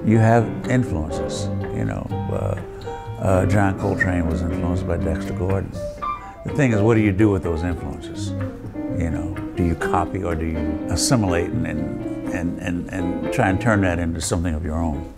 you have influences. You know, John Coltrane was influenced by Dexter Gordon. The thing is, what do you do with those influences? You know, do you copy or do you assimilate and try and turn that into something of your own?